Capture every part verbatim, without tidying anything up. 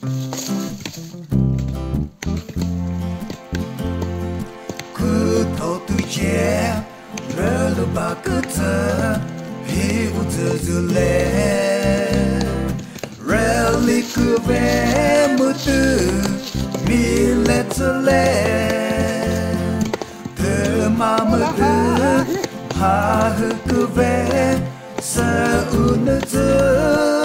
Cứ thâu tu che rơ lu ba cứ thơ hi u thơ dư lệ rally cứ về mưa tư mi lệ thơ lệ thơ mà mưa tư ha hư cứ về sa u nơ thơ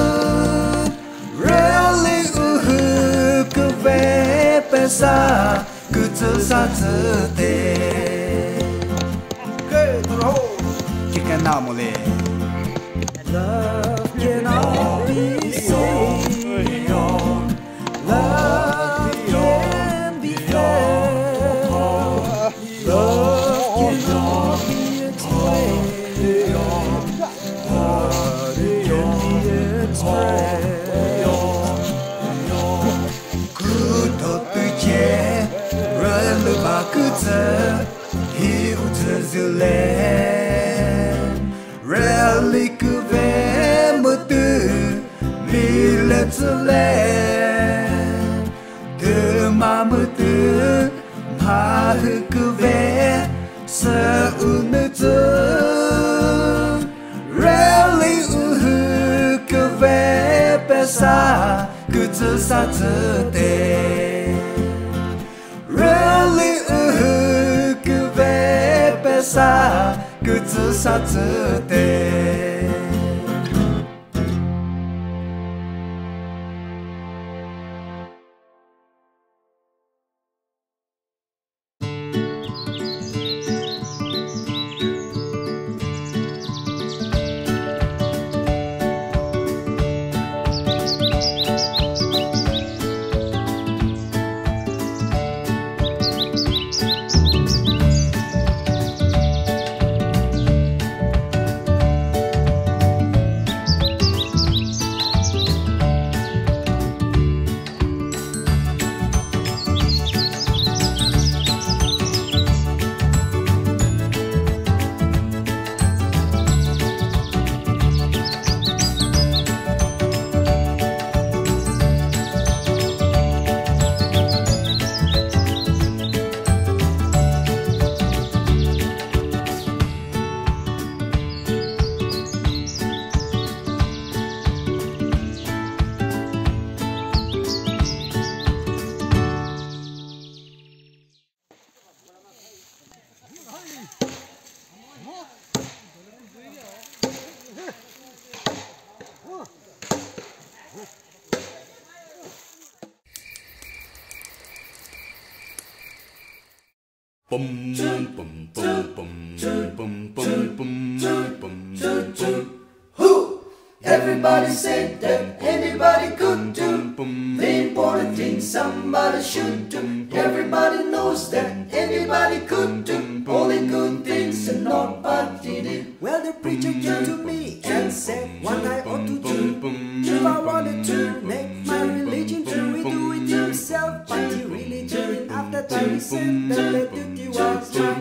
rally u hư cứ về pe sa cứ thơ sa thơ tê chỉ cần nào một lệ love cannot be saved love can be felt love cannot be explained but it can be expressed cứ thật tự che rơi lửa bà cứ thơ hiểu thơ dư lên rally cứ về mưa tư mi lệ thơ lên từ mà mưa tư mà hư cứ về sơ u nữ tư rally u hư cứ về bé xa cứ thơ xa thơ tê rally u hư cứ về bé xa cứ thơ xa thơ tê Bum bum bum bum bum bum bum bum. Who? Everybody said that anybody could do the important thing somebody should do. Everybody knows that anybody could do only good things and nobody did. Well, the preacher came to me and said what I ought to do. If I wanted to make my religion true, he do it himself, but he really didn't. After time he said that the duty was done.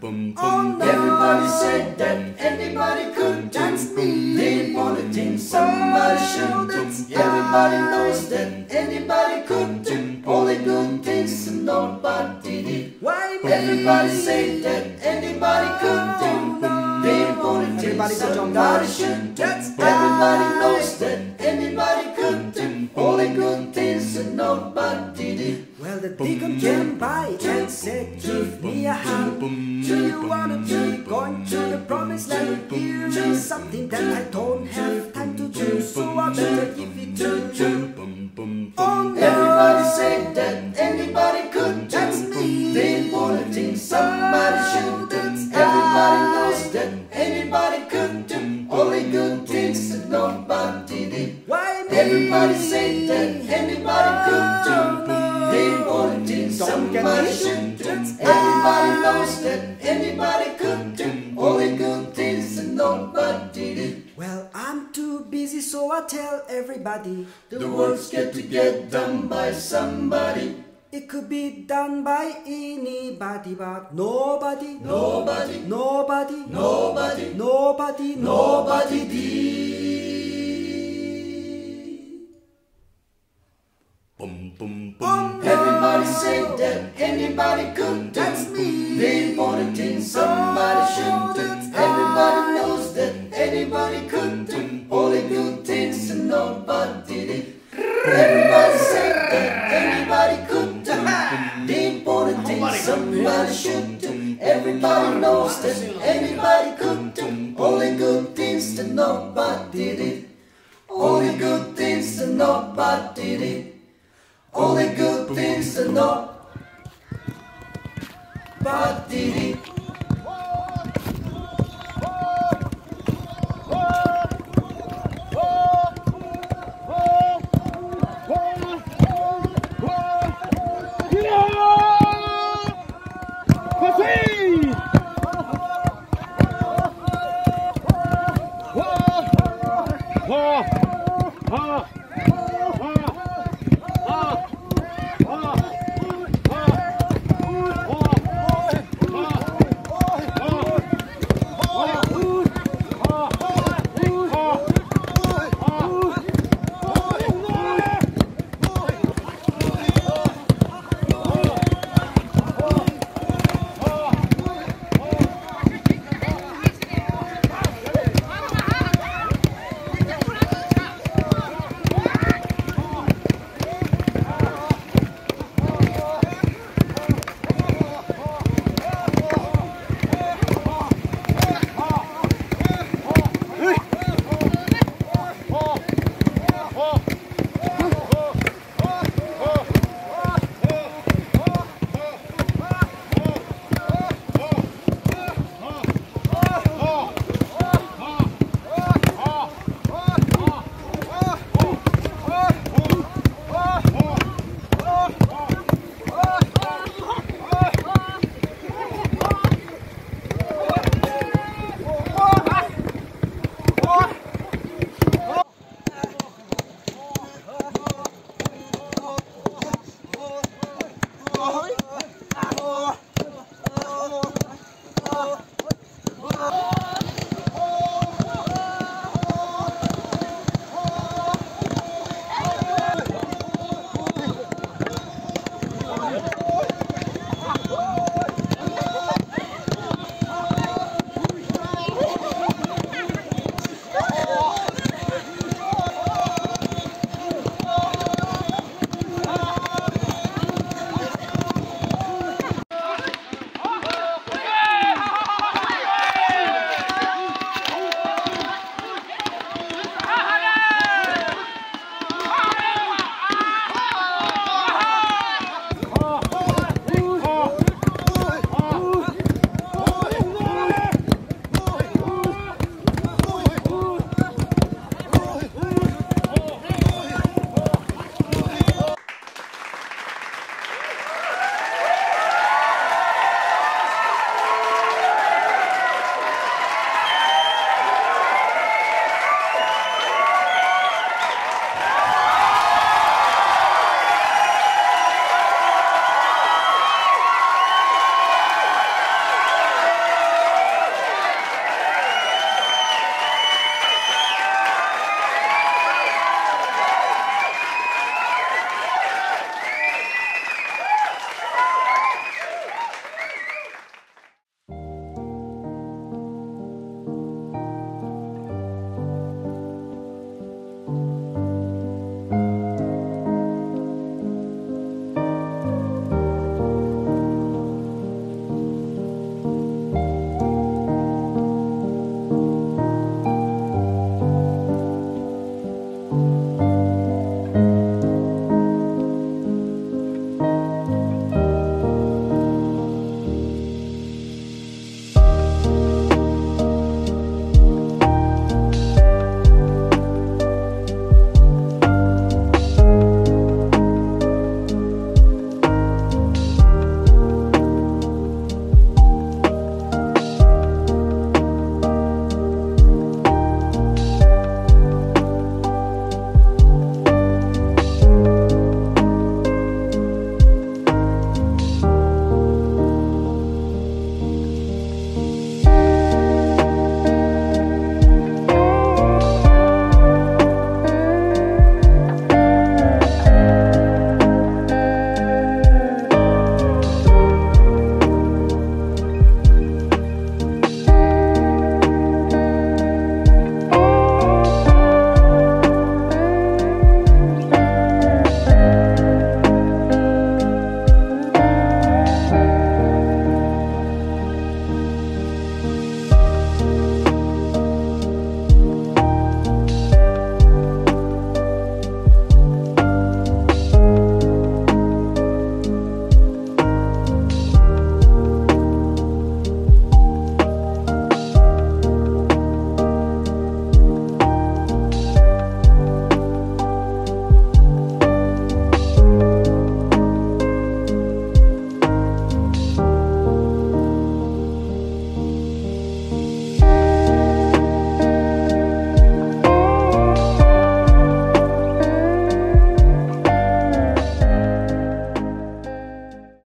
Oh no. Everybody said that anybody could. That's me. The important thing somebody should do. Everybody knows that anybody could do only good things and nobody did. Why me? Everybody said that anybody could do the important things somebody should do. Everybody knows that anybody could do only good things and nobody did. Well, the deacon came by and said, give me a hand. Do you wanna be going to the promised land? Give me something that I don't have time to do, so I better give it to you. Oh no. Everybody said that anybody could. That's me. The important thing somebody should do. Everybody knows that anybody could do only good things and nobody did. Why me? Everybody said that anybody could do the important things somebody should do. Everybody knows that anybody could do only good things and nobody did. Well, I'm too busy, so I tell everybody the works get to get done by somebody. It could be done by anybody, but nobody, nobody, nobody, nobody, nobody, nobody did. bum bum bum. Everybody say that anybody could do. That's me. The important thing somebody should do. Everybody knows that anybody could do. All the good things and nobody did it. Everybody say that anybody could do. The important thing somebody should do. Everybody knows that anybody could do. All the good things and nobody did it. All the good things and nobody did it. All the good things and nobody